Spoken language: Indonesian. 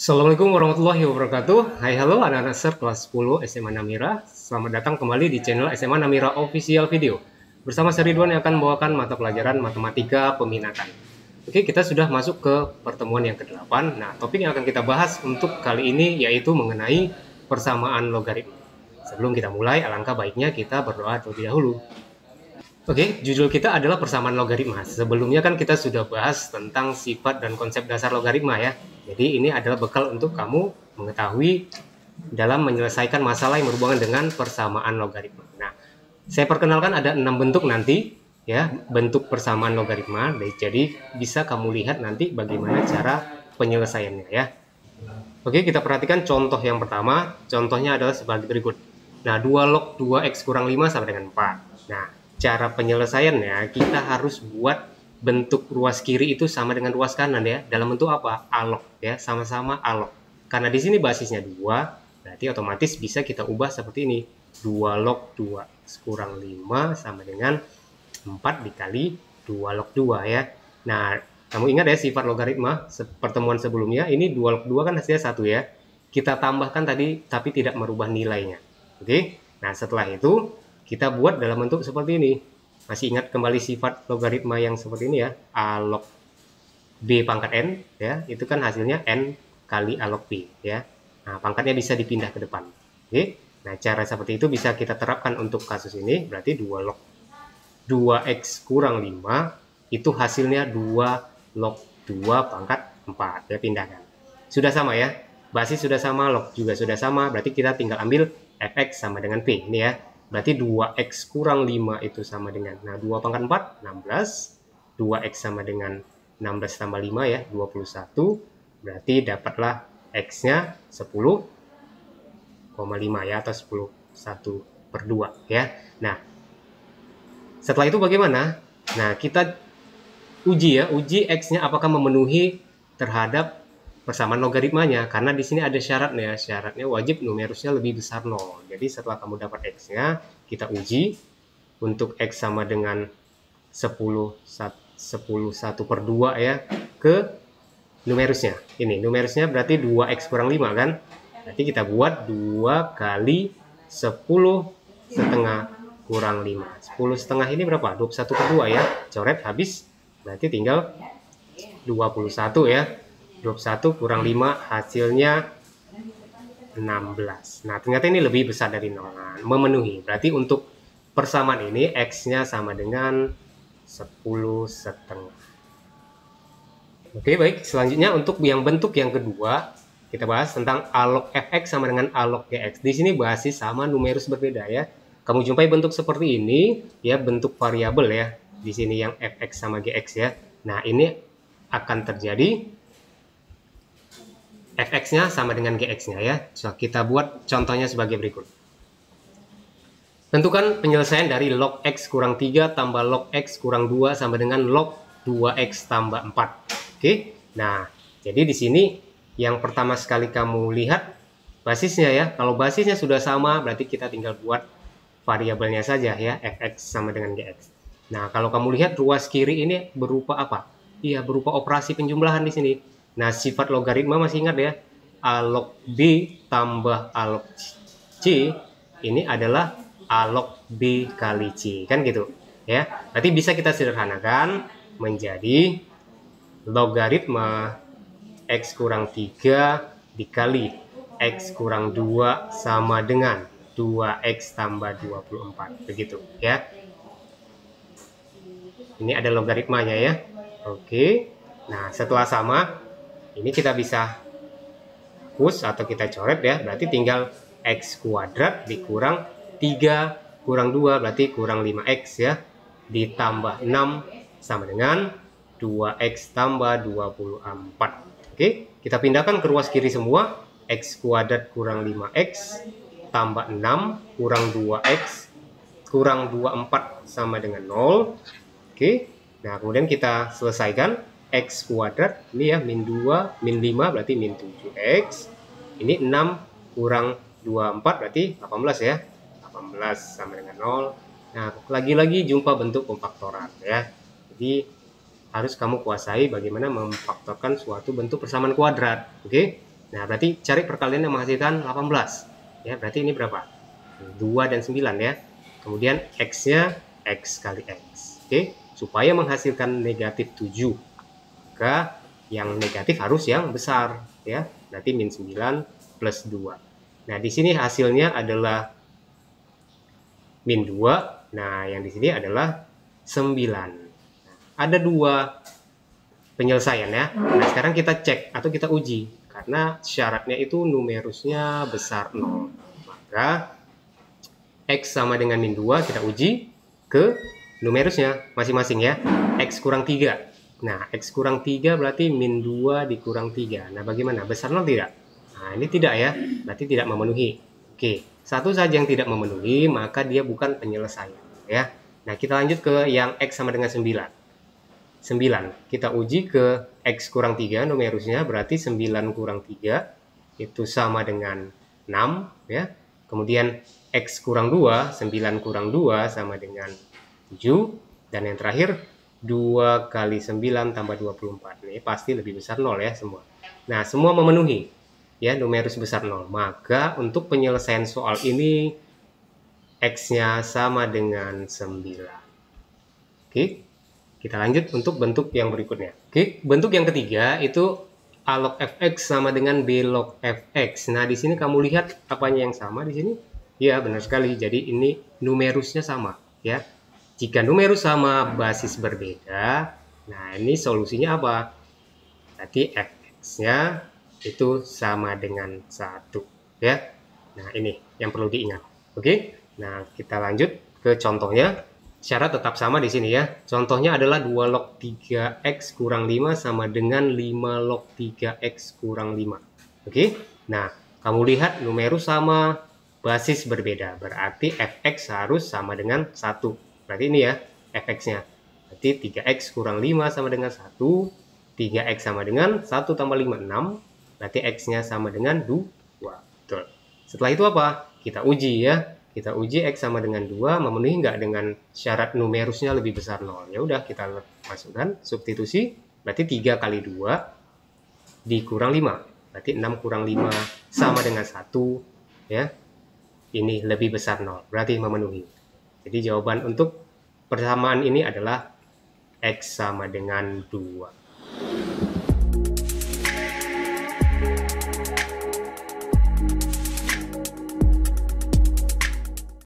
Assalamualaikum warahmatullahi wabarakatuh. Hai halo anak-anak SER kelas 10 SMA Namira. Selamat datang kembali di channel SMA Namira Official Video. Bersama saya Ridwan yang akan membawakan mata pelajaran matematika peminatan. Oke, kita sudah masuk ke pertemuan yang ke-8. Nah, topik yang akan kita bahas untuk kali ini yaitu mengenai persamaan logaritma. Sebelum kita mulai, alangkah baiknya kita berdoa terlebih dahulu. Oke, judul kita adalah persamaan logaritma. Sebelumnya kan kita sudah bahas tentang sifat dan konsep dasar logaritma ya. Jadi ini adalah bekal untuk kamu mengetahui dalam menyelesaikan masalah yang berhubungan dengan persamaan logaritma. Nah, saya perkenalkan ada 6 bentuk nanti ya, bentuk persamaan logaritma. Jadi bisa kamu lihat nanti bagaimana cara penyelesaiannya ya. Oke, kita perhatikan contoh yang pertama. Contohnya adalah sebagai berikut. Nah, 2 log 2x kurang 5 sama dengan 4. Nah, cara penyelesaiannya kita harus buat bentuk ruas kiri itu sama dengan ruas kanan ya. Dalam bentuk apa? A-log ya, sama-sama A-log. Karena di sini basisnya 2, berarti otomatis bisa kita ubah seperti ini. 2 log 2 kurang 5 sama dengan 4 dikali 2 log 2 ya. Nah, kamu ingat ya sifat logaritma pertemuan sebelumnya, ini 2 log 2 kan hasilnya 1 ya. Kita tambahkan tadi tapi tidak merubah nilainya. Oke. Nah, setelah itu kita buat dalam bentuk seperti ini. Masih ingat kembali sifat logaritma yang seperti ini ya, A log B pangkat N ya, itu kan hasilnya N kali A log B ya. Nah, pangkatnya bisa dipindah ke depan. Oke. Nah, cara seperti itu bisa kita terapkan untuk kasus ini, berarti 2 log 2x kurang 5 itu hasilnya 2 log 2 pangkat 4 ya, pindahkan. Sudah sama ya. Basis sudah sama, log juga sudah sama, berarti kita tinggal ambil fx sama dengan p ini ya. Berarti 2x kurang 5 itu sama dengan, nah 2 pangkat 4, 16. 2x sama dengan 16 tambah 5 ya, 21. Berarti dapatlah x-nya 10,5 ya, atau 1/2 ya. Nah, setelah itu bagaimana? Nah, kita uji ya, uji x-nya apakah memenuhi terhadap persamaan logaritmanya, karena di sini ada syaratnya. Syaratnya wajib numerusnya lebih besar 0. Jadi setelah kamu dapat x-nya, kita uji untuk x sama dengan 1/2 ya ke numerusnya. Ini numerusnya berarti 2x kurang 5 kan? Berarti kita buat 2 kali 10 setengah kurang 5. 10 setengah ini berapa? 21/2 ya. Coret habis, berarti tinggal 21 ya. 21 kurang 5 hasilnya 16. Nah, ternyata ini lebih besar dari 0. Nah, memenuhi. Berarti untuk persamaan ini x-nya sama dengan 10 setengah. Oke, baik. Selanjutnya untuk yang bentuk yang kedua, kita bahas tentang A log fx sama dengan A log gx. Di sini basis sama, numerus berbeda ya. Kamu jumpai bentuk seperti ini ya, bentuk variabel ya. Di sini yang fx sama gx ya. Nah, ini akan terjadi fx-nya sama dengan gx-nya ya. So, kita buat contohnya sebagai berikut. Tentukan penyelesaian dari log x kurang 3 tambah log x kurang 2 sama dengan log 2x tambah 4. Oke. Nah, jadi di sini yang pertama sekali kamu lihat basisnya ya. Kalau basisnya sudah sama, berarti kita tinggal buat variabelnya saja ya, fx sama dengan gx. Nah, kalau kamu lihat ruas kiri ini berupa apa? Iya, berupa operasi penjumlahan di sini. Nah, sifat logaritma masih ingat ya, A log B tambah A log C ini adalah A log B kali C, kan gitu ya. Berarti bisa kita sederhanakan menjadi logaritma x kurang 3 dikali x kurang 2 sama dengan 2x tambah 24, begitu ya. Ini ada logaritmanya ya. Oke. Nah, setelah sama, ini kita bisa hapus atau kita coret ya, berarti tinggal x kuadrat dikurang 3 kurang 2 berarti kurang 5x ya, ditambah 6 sama dengan 2x tambah 24. Oke, kita pindahkan ke ruas kiri semua. X kuadrat kurang 5x tambah 6 kurang 2x kurang 24 sama dengan 0. Oke, nah kemudian kita selesaikan. X kuadrat ini ya, min 2 min 5 berarti min 7x. Ini 6 kurang 24 berarti 18 ya, 18 sama dengan 0. Nah, lagi-lagi jumpa bentuk pemfaktoran ya. Jadi harus kamu kuasai bagaimana memfaktorkan suatu bentuk persamaan kuadrat. Oke. Nah, berarti cari perkalian yang menghasilkan 18. Ya, berarti ini berapa? 2 dan 9 ya. Kemudian X-nya X kali X. Oke, supaya menghasilkan negatif 7. Maka yang negatif harus yang besar ya. Berarti min 9 plus 2. Nah, di sini hasilnya adalah min 2. Nah, yang di sini adalah 9. Nah, ada 2 penyelesaian ya. Nah, sekarang kita cek atau kita uji. Karena syaratnya itu numerusnya besar 0. Maka X sama dengan min 2 kita uji ke numerusnya masing-masing ya. X kurang 3. Nah, X kurang 3 berarti min 2 dikurang 3. Nah, bagaimana? Besar 0 tidak? Nah, ini tidak ya. Berarti tidak memenuhi. Oke, satu saja yang tidak memenuhi, maka dia bukan penyelesaian ya. Nah, kita lanjut ke yang X sama dengan 9. 9. Kita uji ke X kurang 3 numerusnya, berarti 9 kurang 3 itu sama dengan 6 ya. Kemudian X kurang 2, 9 kurang 2 sama dengan 7. Dan yang terakhir 2 kali 9 tambah 24. Ini pasti lebih besar 0 ya semua. Nah, semua memenuhi ya numerus besar 0. Maka untuk penyelesaian soal ini X-nya sama dengan 9. Oke. Kita lanjut untuk bentuk yang berikutnya. Oke, bentuk yang ketiga itu A log fx sama dengan B log fx. Nah, di sini kamu lihat apanya yang sama di sini? Ya, benar sekali. Jadi ini numerusnya sama, ya. Jika numerus sama, basis berbeda. Nah, ini solusinya apa? Berarti fx-nya itu sama dengan 1, ya. Nah, ini yang perlu diingat. Oke. Nah, kita lanjut ke contohnya. Syarat tetap sama di sini ya. Contohnya adalah 2 log 3x kurang 5 sama dengan 5 log 3x kurang 5. Oke. Nah, kamu lihat numerus sama, basis berbeda. Berarti fx harus sama dengan 1. Berarti ini ya fx-nya. Berarti 3x kurang 5 sama dengan 1. 3x sama dengan 1 tambah 5, 6. Berarti x-nya sama dengan 2. Betul. Setelah itu apa? Kita uji ya. Kita uji X sama dengan 2, memenuhi nggak dengan syarat numerusnya lebih besar 0. Ya udah, kita masukkan substitusi, berarti 3 kali 2 dikurang 5. Berarti 6 kurang 5 sama dengan 1. Ya. Ini lebih besar 0, berarti memenuhi. Jadi jawaban untuk persamaan ini adalah X sama dengan 2.